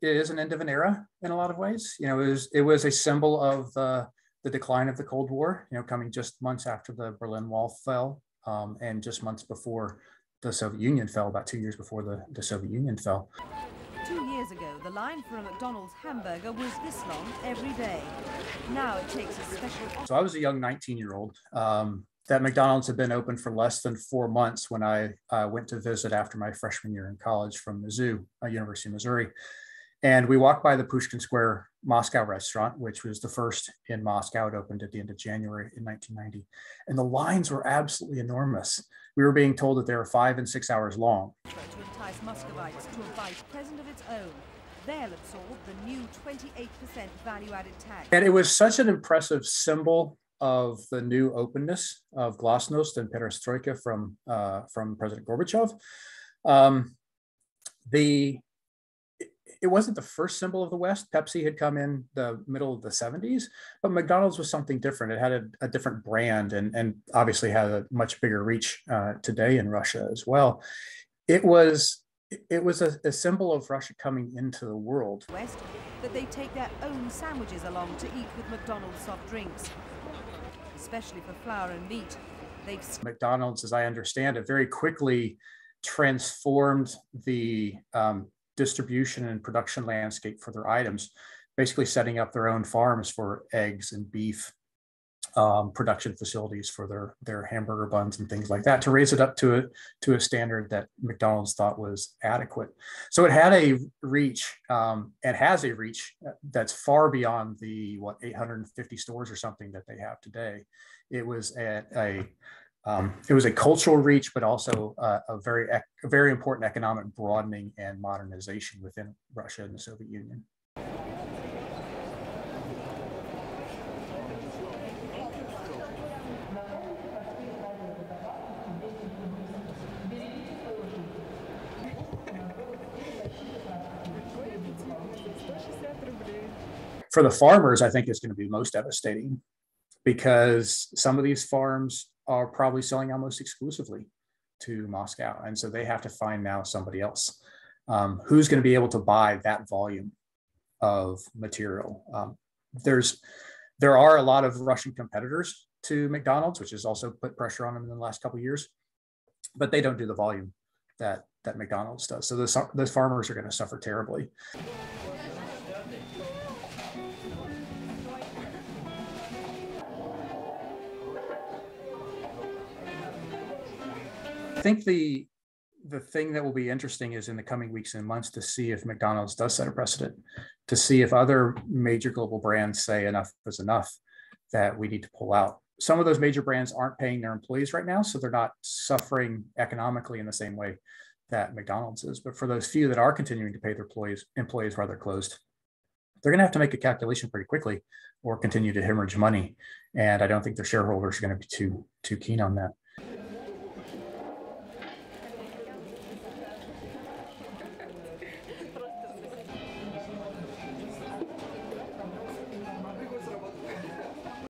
is an end of an era in a lot of ways. You know, it was a symbol of the decline of the Cold War, you know, coming just months after the Berlin Wall fell, and just months before the Soviet Union fell, about 2 years before the Soviet Union fell. 2 years ago, the line for a McDonald's hamburger was this long every day. Now it takes a special... So I was a young 19-year-old. That McDonald's had been open for less than 4 months when I went to visit after my freshman year in college from Mizzou, University of Missouri. And we walked by the Pushkin Square Moscow restaurant, which was the first in Moscow. It opened at the end of January in 1990. And the lines were absolutely enormous. We were being told that they were 5 and 6 hours long. To entice Muscovites to a bite present of its own, they'll absorb the new 28% value-added tax. And it was such an impressive symbol of the new openness of glasnost and perestroika from President Gorbachev. It wasn't the first symbol of the West. Pepsi had come in the middle of the 70s, but McDonald's was something different. It had a different brand and obviously had a much bigger reach today in Russia as well. It was a symbol of Russia coming into the world. West, that they take their own sandwiches along to eat with McDonald's soft drinks, especially for flour and meat. McDonald's, as I understand it, very quickly transformed the distribution and production landscape for their items, basically setting up their own farms for eggs and beef, production facilities for their hamburger buns and things like that, to raise it up to a standard that McDonald's thought was adequate. So it had a reach, and has a reach that's far beyond the 850 stores or something that they have today. It was it was a cultural reach, but also a very important economic broadening and modernization within Russia and the Soviet Union. For the farmers, I think it's going to be most devastating, because some of these farms are probably selling almost exclusively to Moscow. And so they have to find now somebody else who's going to be able to buy that volume of material. There are a lot of Russian competitors to McDonald's, which has also put pressure on them in the last couple of years, but they don't do the volume that McDonald's does. So those farmers are going to suffer terribly. I think the thing that will be interesting is in the coming weeks and months to see if McDonald's does set a precedent, to see if other major global brands say enough is enough, that we need to pull out. Some of those major brands aren't paying their employees right now, so they're not suffering economically in the same way that McDonald's is. But for those few that are continuing to pay their employees while they're closed, they're going to have to make a calculation pretty quickly or continue to hemorrhage money. And I don't think their shareholders are going to be too keen on that.